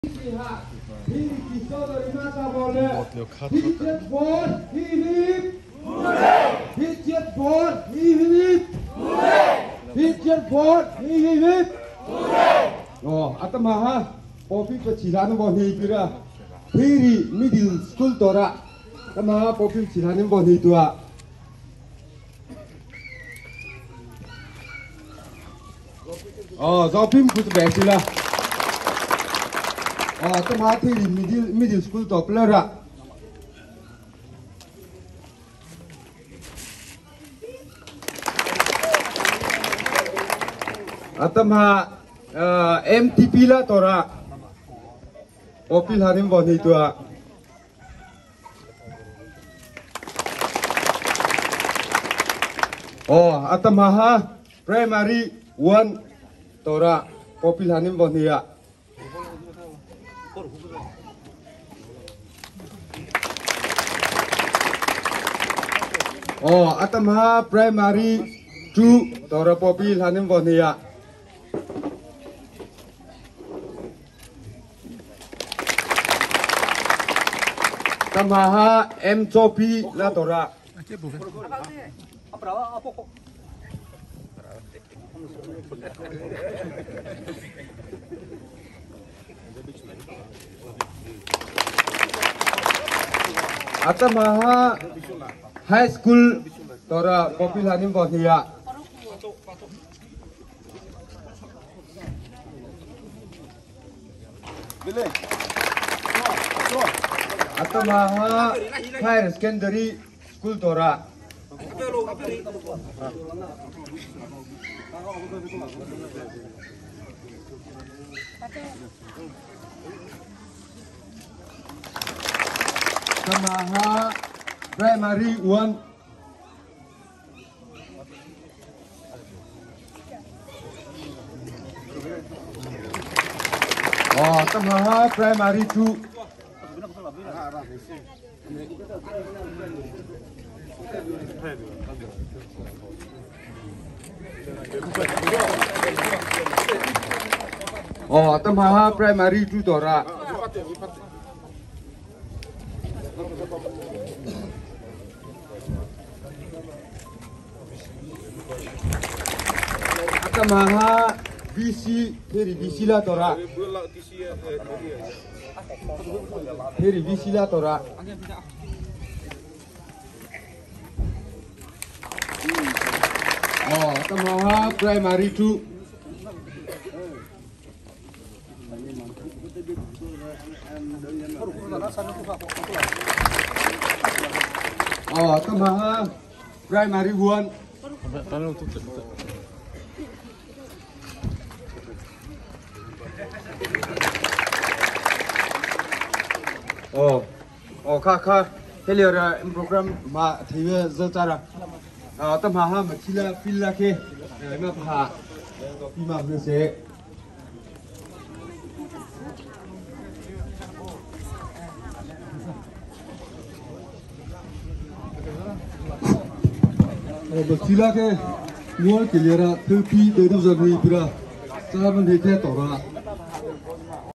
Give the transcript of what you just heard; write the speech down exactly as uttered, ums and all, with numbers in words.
Oh, atamaha popi pecilanu boni pira Theiri middle school tora atamaha popi pecilanu boni tua oh zopim kut becila oh atamaha Theiri middle middle school toplara atamaha Uh, M T P lah tora, opil harim boni tua. Oh, atamaha primary one tora, opil harim boni ya. Oh, atamaha primary two tora, opil harim boni ya. Tamaha M Chopi la tora. Atamaha High School tora popil hanim bohia. Atamaha Higher Secondary School tora. Atamaha Primary one. Oh, Atamaha Primary two. Oh, Atamaha Primary two tora. Atamaha B C, Theiri B C lah tora. Theiri B C lah tora. Oh, Atamaha Primary two. Oh, Atamaha Primary one. Oh, oh, kakak, heliora program ma tiga zara. Ah, Atamaha macila pila ke, ma pha, pima bese. Oh, macila ke, luar kelihara tepi dari zaman ini pura, zaman itu tora.